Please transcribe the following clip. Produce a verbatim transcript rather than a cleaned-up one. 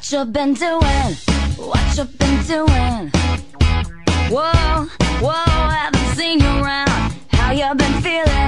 What you been doing? What you been doing? Whoa, whoa, haven't seen you around. How you been feeling?